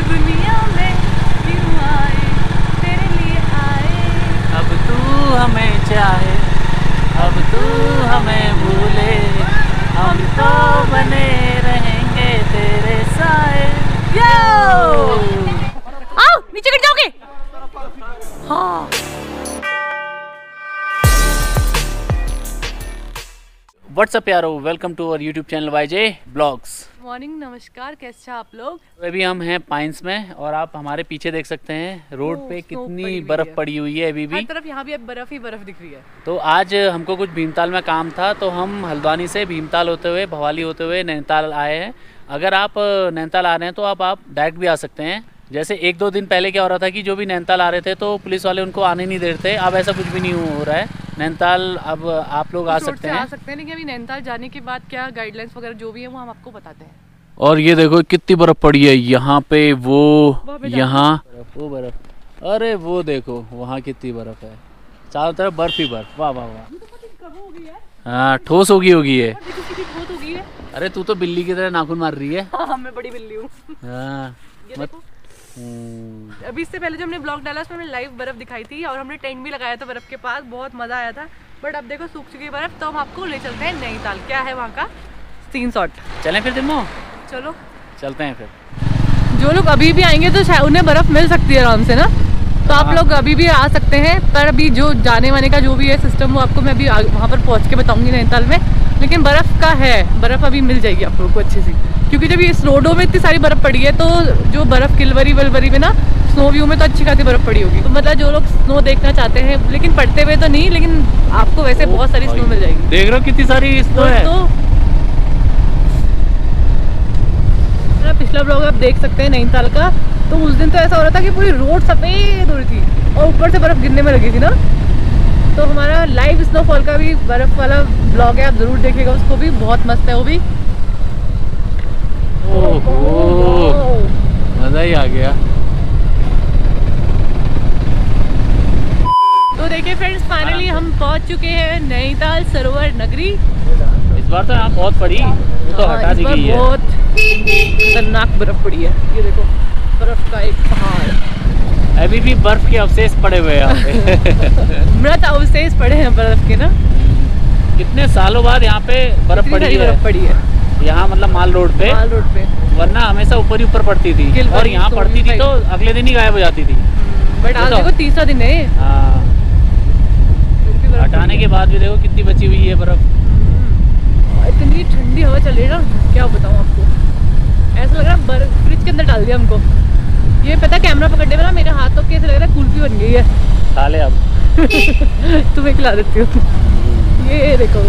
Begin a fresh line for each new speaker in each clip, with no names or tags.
दुनिया में क्यों आए, तेरे लिए आए।
अब तू हमें चाहे, अब तू हमें भूले, हम तो बने रहेंगे तेरे साए।
आओ नीचे गिर जाओगे। हाँ
व्हाट्सअप यारो, welcome to our YouTube channel YJ blogs.
Morning, नमस्कार, कैसे हैं आप लोग?
अभी हम हैं पाइंस में और आप हमारे पीछे देख सकते हैं रोड पे कितनी बर्फ पड़ी हुई है। अभी भी
हर तरफ यहाँ भी अब बर्फ ही बर्फ दिख रही है।
तो आज हमको कुछ भीमताल में काम था, तो हम हल्द्वानी से भीमताल होते हुए, भवाली होते हुए नैनीताल आए हैं। अगर आप नैनीताल आ रहे हैं तो आप डायरेक्ट भी आ सकते हैं। जैसे 1-2 दिन पहले क्या हो रहा था कि जो भी नैनीताल आ रहे थे तो पुलिस वाले उनको आने नहीं दे रहे थे। अब ऐसा कुछ भी नहीं हो रहा है। नैनीताल अब आप लोग आ सकते हैं।
लेकिन अभी नैनीताल जाने के बाद क्या गाइडलाइंस वगैरह जो भी है वो हम आपको बताते हैं।
और ये देखो कितनी बर्फ पड़ी है यहाँ पे, वो यहाँ वो बर्फ, अरे वो देखो वहाँ कितनी बर्फ है, चारों तरफ बर्फ ही बर्फ। वाह वाह वाह। हाँ ठोस होगी है। अरे तू तो बिल्ली की तरह नाखून मार रही है।
हाँ, मैं बड़ी बिल्ली हूँ।
हाँ
अभी इससे पहले जो हमने ब्लॉग डाला उसमें हमने लाइव बर्फ दिखाई थी और हमने टेंट भी लगाया था बर्फ के पास, बहुत मजा आया था। बट अब देखो सूख चुकी है बर्फ, तो हम आपको ले चलते हैं नैनीताल। क्या है वहाँ का सीन शॉट।
चलें फिर दिम्मो,
चलो
चलते हैं फिर।
जो लोग अभी भी आएंगे तो शायद उन्हें बर्फ मिल सकती है आराम से ना, तो आप लोग अभी भी आ सकते हैं। पर अभी जो जाने वाने का जो भी है सिस्टम वो आपको मैं अभी वहाँ पर पहुँच के बताऊंगी नैनीताल में। लेकिन बर्फ़ का है, बर्फ़ अभी मिल जाएगी आप लोगों को अच्छी सी, क्योंकि जब इस रोडों में इतनी सारी बर्फ़ पड़ी है तो जो बर्फ़ किलवरी वलवरी में ना स्नो व्यू में तो अच्छी खासी बर्फ़ पड़ी होगी। तो मतलब जो लोग स्नो देखना चाहते हैं, लेकिन पड़ते हुए तो नहीं, लेकिन आपको वैसे बहुत सारी स्नो मिल जाएगी।
देख रहे हो कितनी सारी स्नो है।
तो पिछला ब्लॉग आप देख सकते हैं नैनीताल का, तो उस दिन तो ऐसा हो रहा था कि पूरी रोड सफ़ेद हो रही थी और ऊपर से बर्फ़ गिरने में लगी थी ना। तो हमारा लाइव स्नोफॉल का भी बर्फ़ वाला ब्लॉग है, आप ज़रूर देखिएगा उसको भी, बहुत मस्त है वो भी।
ओहो मज़ा ही आ गया।
तो देखिए फ्रेंड्स, फाइनली हम पहुंच चुके हैं नैनीताल सरोवर नगरी।
इस बार तो यहाँ बहुत पड़ी, वो तो हटा दी गई है।
बहुत खतरनाक बर्फ पड़ी है। ये देखो बर्फ का एक पहाड़,
अभी भी बर्फ के अवशेष पड़े हुए हैं यहाँ पे।
मृत अवशेष पड़े हैं बर्फ के ना।
कितने सालों बाद यहाँ पे बर्फ पड़ी है यहाँ, मतलब माल रोड पे। वरना हमेशा ऊपर ही ऊपर पड़ती थी और यहाँ पड़ती थी तो अगले दिन ही गायब हो जाती थी।
बट आज देखो तीसरा दिन है।
हाँ, हटाने के बाद भी देखो कितनी बची हुई है बर्फ।
इतनी ठंडी हवा चल रही है ना, क्या बताऊँ आपको। ऐसा लग रहा है बर्फ फ्रिज के अंदर डाल दिया हमको। ये पता है कैमरा पकड़ने में ना मेरे हाथों के ऐसा लग रहा है कुल्फी बन गई है।
खा ले अब।
तुम्हें खिला देती हूँ। ये देखो,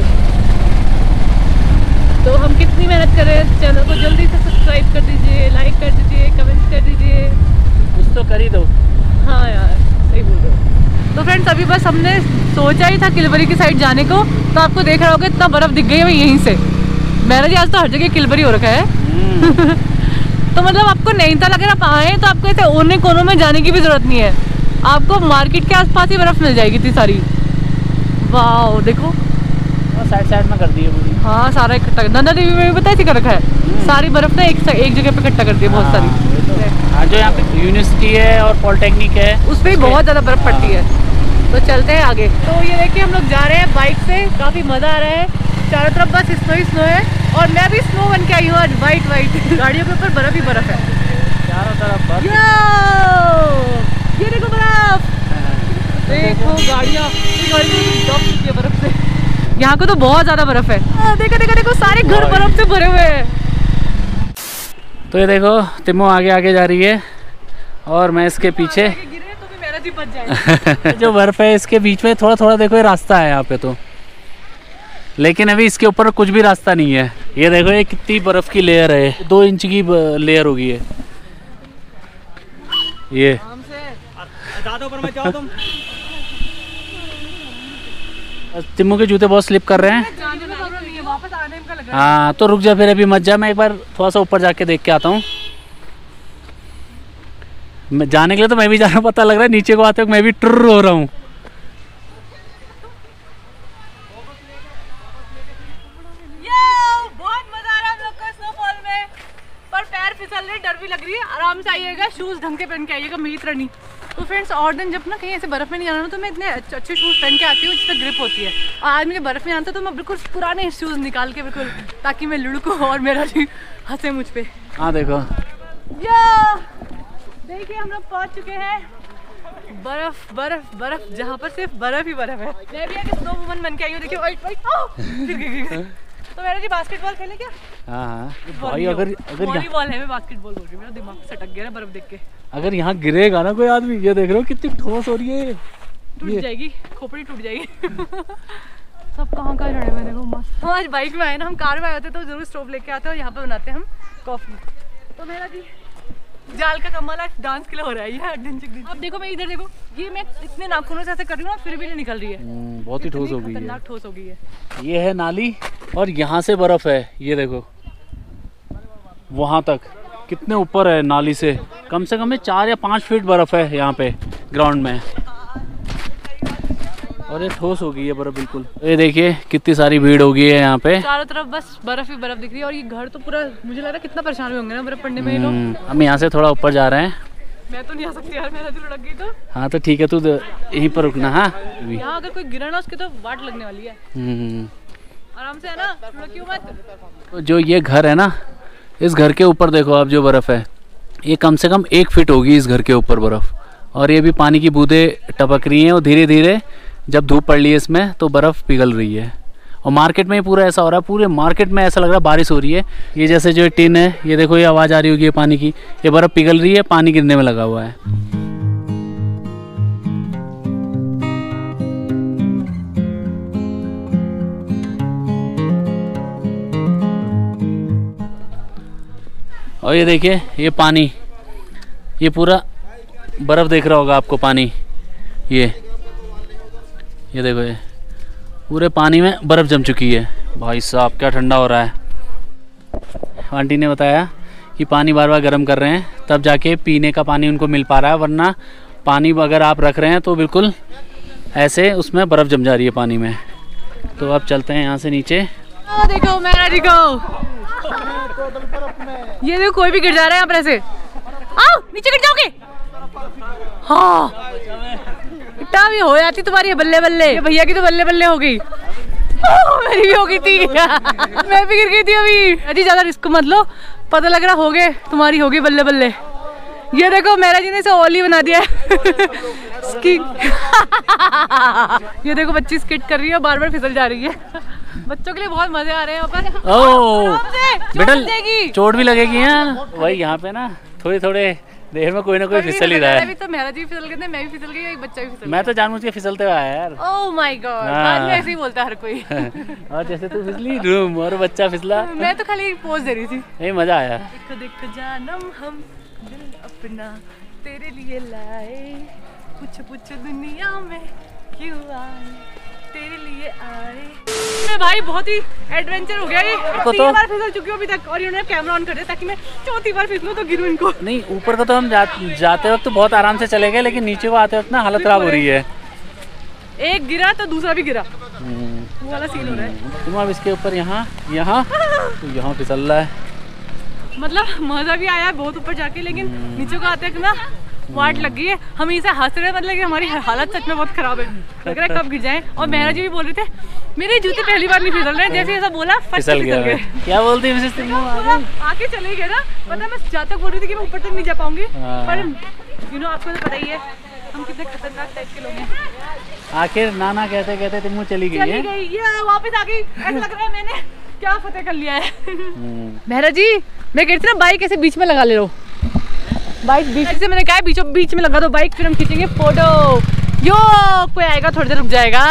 तो हम कितनी मेहनत कर रहे हैं। चैनल को जल्दी से सब्सक्राइब कर दीजिए, लाइक कर दीजिए, कमेंट कर दीजिए,
कुछ तो कर ही दो।
हाँ यार सही बोल रहे हो। तो फ्रेंड्स अभी बस हमने सोचा ही था किलवरी की साइड जाने को, तो आपको देख रहा होगा इतना बर्फ दिख गई है यहीं से। मैंने जी आज तो हर जगह किलवरी हो रखा है। तो मतलब आपको नैनीताल अगर आप आए तो आपको ऐसे ओने कोनों में जाने की भी जरूरत नहीं है, आपको मार्केट के आसपास ही बर्फ मिल जाएगी इतनी सारी। वाह देखो
साइड में कर दी है पूरी।
हाँ सारा इकट्ठा, नंदा देवी में भी पता है कर रखा है। सारी बर्फ ना एक जगह पे इकट्ठा कर दी है, बहुत सारी।
हाँ जो यहाँ पे यूनिवर्सिटी है और पॉलिटेक्निक है
उस पर बहुत ज़्यादा बर्फ पड़ती है। तो चलते हैं आगे। तो ये देखिए हम लोग जा रहे हैं बाइक से, काफ़ी मज़ा आ रहा है। चारों तरफ बस स्नो ही स्नो है और मैं भी स्नो बन के आई हूँ आज, वाइट गाड़ियों के ऊपर बर्फ ही बर्फ है
चारों तरफ बर्फ।
ये देखो बर्फ, देखो गाड़ियाँ बर्फ से। यहाँ को तो बहुत ज्यादा बर्फ है। देखो देखो देखो सारे घर बर्फ से भरे हुए हैं।
तो ये देखो तिम्मो आगे आगे जा रही है और मैं इसके पीछे।
तो भी मेरा जी बच जाएगा।
जो बर्फ है इसके बीच में थोड़ा थोड़ा देखो ये रास्ता है यहाँ पे तो, लेकिन अभी इसके ऊपर कुछ भी रास्ता नहीं है। ये देखो ये कितनी बर्फ की लेयर है, 2 इंच की लेयर होगी है ये। तिम्मो के जूते बहुत स्लिप कर रहे हैं। हाँ तो रुक जा फिर, अभी मत जा, मैं एक बार थोड़ा सा ऊपर जाके देख के आता हूँ। मैं जाने के लिए तो मैं भी जा रहा हूँ, पता लग रहा है नीचे को आते हुए मैं भी टुर्र हो रहा हूँ।
बहुत मजा आ रहा है हम लोग को स्नोफॉल में, पर पैर फिसल रहे डर भी लग रही है। आराम से आइएगा, शूज ढंग के पहन के आइएगा, मेरी तरह नहीं। तो फ्रेंड्स और दिन जब ना कहीं ऐसे बर्फ में नहीं आना ना, तो मैं इतने अच्छे शूज पहन के आती हूँ जिसपे ग्रिप होती है। और आज मुझे बर्फ में आना था तो मैं बिल्कुल पुराने शूज निकाल के बिल्कुल, ताकि मैं लुढ़कूं और मेरा जी हंसे मुझ पे।
हाँ देखो,
देखिए हम लोग पहुँच चुके हैं बर्फ बर्फ बर्फ, जहाँ पर सिर्फ बर्फ ही बर्फ है। मैं भी आगे स्नो वुमन बन के आई हूँ। देखिए तो मेरा जी बास्केटबॉल खेले क्या?
हाँ भाई, अगर
वॉलीबॉल है, मैं बास्केटबॉल बोल रही हूँ, मेरा दिमाग सटक गया ना बर्फ देख के।
अगर यहाँ गिरेगा ना कोई आदमी, ये देख रहे हो कितनी ठोस हो रही है,
टूट जाएगी, खोपड़ी टूट जाएगी। सब कहाँ चढ़े हुए देखो, मस्त। हम आज बाइक में आए ना, हम कार में आए होते तो जरूर स्टोव लेके आते हैं और यहाँ पे बनाते हैं हम कॉफी। तो मेरा जी जाल का कमाल आज डांस के लिए हो रहा है। ये अब देखो, मैं इधर देखो, ये मैं इतने नाखूनों से ऐसे कर रही हूँ फिर भी नहीं निकल रही है।
बहुत ही ठोस हो गई है,
खतरनाक ठोस हो गई है।
ये है नाली और यहाँ से बर्फ है, ये देखो वहाँ तक कितने ऊपर है नाली से कम 4 या 5 फीट बर्फ है यहाँ पे ग्राउंड में। और ये ठोस हो गई है बर्फ बिल्कुल। ये देखिए कितनी सारी भीड़ हो गई है यहाँ पे,
चारों तरफ बस बर्फ ही बर्फ दिख रही है। और ये घर तो पूरा, मुझे लग रहा है कितना परेशान होंगे ना बर्फ पड़ने में ये लोग।
हम यहाँ से थोड़ा ऊपर जा रहे हैं।
मैं तो नहीं आ सकती यार, मेरा दिल लग गई तो।
हाँ तो ठीक है, तू यहीं पर रुकना। हाँ
यहाँ अगर कोई गिरा ना उसके तो वाट लगने वाली है। आराम से है ना, क्यों मत।
तो जो ये घर है ना, इस घर के ऊपर देखो आप, जो बर्फ है ये कम से कम 1 फीट होगी इस घर के ऊपर बर्फ। और ये भी पानी की बूंदें टपक रही हैं और धीरे धीरे जब धूप पड़ रही है इसमें तो बर्फ़ पिघल रही है। और मार्केट में पूरा ऐसा हो रहा है, पूरे मार्केट में ऐसा लग रहा है बारिश हो रही है। ये जैसे जो टिन है, ये देखो, ये आवाज़ आ रही होगी पानी की, ये बर्फ़ पिघल रही है, पानी गिरने में लगा हुआ है। और ये देखिए, ये पानी, ये पूरा बर्फ़ देख रहा होगा आपको पानी, ये देखो, ये पूरे पानी में बर्फ़ जम चुकी है। भाई साहब क्या ठंडा हो रहा है। आंटी ने बताया कि पानी बार बार गर्म कर रहे हैं तब जाके पीने का पानी उनको मिल पा रहा है, वरना पानी अगर आप रख रहे हैं तो बिल्कुल ऐसे उसमें बर्फ़ जम जा रही है पानी में। तो अब चलते हैं यहाँ से नीचे।
देखो मेरा जी को, ये देखो कोई भी गिर जा रहा है यहाँ पर ऐसे। आओ नीचे गिर जाओगे। हाँ इतना भी हो जाती तुम्हारी बल्ले बल्ले। भैया की तो बल्ले बल्ले हो गई, मेरी भी हो गई थी। मैं भी गिर गई थी अभी। अजी ज्यादा रिस्क मत लो, पता लग रहा हो गए तुम्हारी होगी बल्ले बल्ले। ये देखो मेरा जी ने इसे ओली बना दिया। ये देखो बच्ची स्किट कर रही है, बार बार फिसल जा रही है। बच्चों के लिए बहुत मजे आ रहे हैं यहाँ पर।
ओह बेटा, चोट भी लगेगी। वही यहाँ पे ना थोड़े देर में कोई ना कोई फिसल ही रहा है।
अभी तो मेरा जी फिसल गए थे, मैं भी फिसल गई, एक बच्चा भी फिसल।
मैं तो जानबूझ के फिसलते हुए आया यार।
ओह माय गॉड, बाद में ऐसे ही बोलता हर कोई।
और जैसे तू फिसली रूम और बच्चा फिसला,
मैं तो खाली पोज दे रही थी।
नहीं मजा आया।
देख जानम हम दिल अपना तेरे लिए लाए, कुछ दुनिया में क्यों आए, तेरे लिए आए। मैं भाई बहुत ही एडवेंचर हो गया ये। 3 बार फिसल चुकी हूँ अभी तक और इन्होंने कैमरा ऑन कर दिया ताकि मैं 4थी बार फिसलूं तो गिरूं इनको।
नहीं ऊपर को तो हम जाते वक्त तो बहुत आराम से चले गए, लेकिन नीचे को आते वक्त ना हालत खराब हो रही है।
एक गिरा तो दूसरा भी गिरा, वो वाला सीन हो रहा है।
तुम अब इसके ऊपर यहाँ तो यहाँ फिसल रहा है।
मतलब मजा भी आया बहुत ऊपर जाके, लेकिन नीचे को आते ना वाट लग गई है। हम इसे हंस रहे हैं, मतलब कि हमारी हालत सच में बहुत खराब है, लग रहा है कब गिर जाए। और मेहरा जी भी बोल रहे थे मेरे जूते पहली बार नहीं फिसल रहे, जैसे ऐसा बोला फिसल गए।
क्या बोलती है
आके चले गए ना, पता मैं जहाँ तक बोल रही थी कि मैं ऊपर तक नहीं जा पाऊंगी, पर आपको तो पता ही है हम कितने खतरनाक टाइप के लोग हैं।
आखिर नाना कहते कहते तुम चली गई है।
ये वापस आ गई, ऐसा लग रहा है मैंने क्या फतेह कर लिया है। मेहरा जी मैं कहती ना बाइक ऐसे बीच में लगा ले लो, बाइक बीच से, मैंने कहा बीच में लगा दो बाइक, फिर हम खींचेंगे फोटो। यो कोई आएगा थोड़ी देर रुक जाएगा।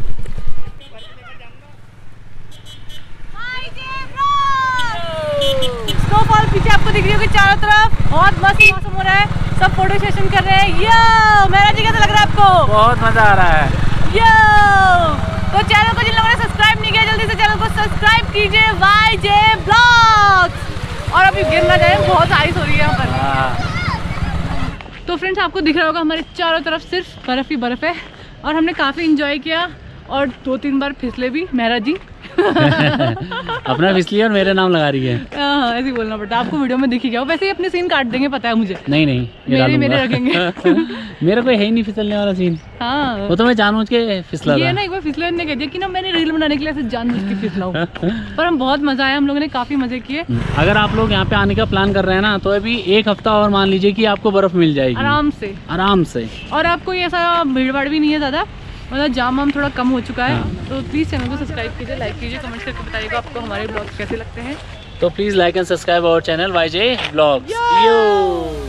स्नोफॉल पीछे आपको दिख रही होगी चारों तरफ, बहुत मस्त मौसम हो रहा है, सब फोटो सेशन कर रहे हैं। यो मेरा जी कैसा लग रहा है आपको?
बहुत मजा आ रहा है।
यो तो चैनल को जिन लोगों ने सब्सक्राइब नहीं किया जल्दी से चैनल को सब्सक्राइब कीजिए, YJ ब्लॉग्स। और अभी गिर ना जाए, बहुत आइस हो रही है यहाँ पर। तो फ्रेंड्स आपको दिख रहा होगा हमारे चारों तरफ सिर्फ बर्फ़ ही बर्फ़ है और हमने काफ़ी इंजॉय किया और 2-3 बार फिसले भी मेहरा जी।
अपना फिसली और मेरे नाम लगा रही है।
हाँ ऐसे ही बोलना पड़ता है, आपको वीडियो में दिख ही गया। वैसे ही अपने सीन काट देंगे पता है मुझे।
नहीं
मेरे रखेंगे।
मेरा कोई है ही नहीं फिसलने वाला सीन।
हाँ
वो तो मैं जानबूझ के फिसला
ये
था।
ना एक बार फिसलन ने कह दिया कि ना मैंने रील बनाने के लिए ऐसे जानबूझ के फिसलाऊं। पर हम बहुत मजा आया, हम लोगों ने काफी मजे किए।
अगर आप लोग यहाँ पे आने का प्लान कर रहे हैं ना, तो अभी 1 हफ्ता और मान लीजिए कि आपको बर्फ मिल जाएगी
आराम से। और आपको ये ऐसा भीड़ भाड़ भी नहीं है ज़्यादा, मतलब जाम वाम थोड़ा कम हो चुका है। तो प्लीज़ चैनल को सब्सक्राइब कीजिए, लाइक कीजिए, कमेंट करके बताइएगा आपको हमारे ब्लॉग कैसे लगते हैं।
तो please like and subscribe our channel YJ Vlogs।